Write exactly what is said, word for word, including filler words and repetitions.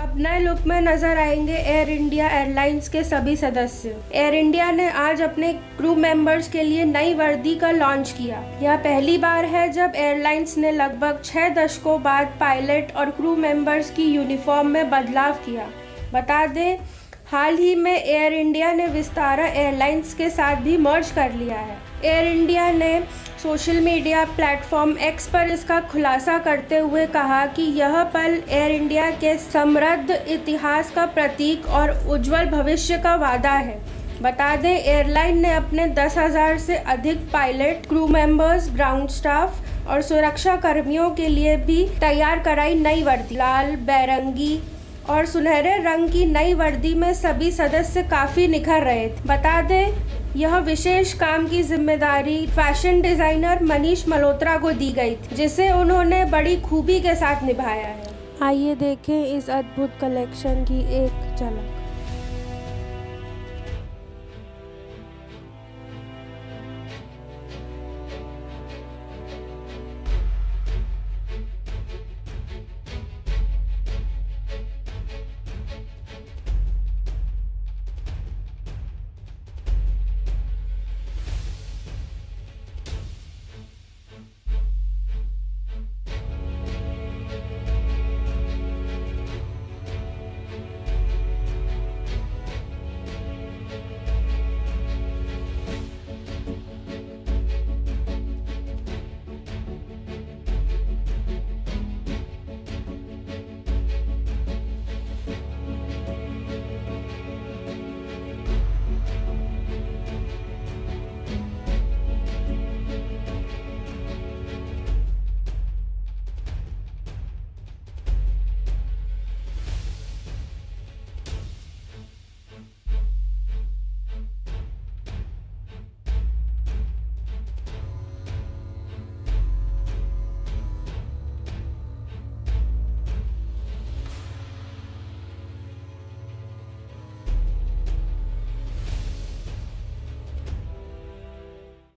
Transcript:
अब नए लुक में नजर आएंगे एयर इंडिया एयरलाइंस के सभी सदस्य। एयर इंडिया ने आज अपने क्रू मेंबर्स के लिए नई वर्दी का लॉन्च किया। यह पहली बार है जब एयरलाइंस ने लगभग छह दशकों बाद पायलट और क्रू मेंबर्स की यूनिफॉर्म में बदलाव किया। बता दें, हाल ही में एयर इंडिया ने विस्तारा एयरलाइंस के साथ भी मर्ज कर लिया है। एयर इंडिया ने सोशल मीडिया प्लेटफॉर्म एक्स पर इसका खुलासा करते हुए कहा कि यह पल एयर इंडिया के समृद्ध इतिहास का प्रतीक और उज्जवल भविष्य का वादा है। बता दें, एयरलाइन ने अपने दस हज़ार से अधिक pilot, crew members, ground staff और सुरक्षा कर्मियों के लिए भी तैयार कराई नई वर्दी। लाल, बैरंगी और सुनहरे रंग की नई वर्दी में सभी सदस्य काफ़ी निखर रहे थे। बता दें, यह विशेष काम की जिम्मेदारी फैशन डिज़ाइनर मनीष मल्होत्रा को दी गई थी, जिसे उन्होंने बड़ी खूबी के साथ निभाया है। आइए देखें इस अद्भुत कलेक्शन की एक झलक।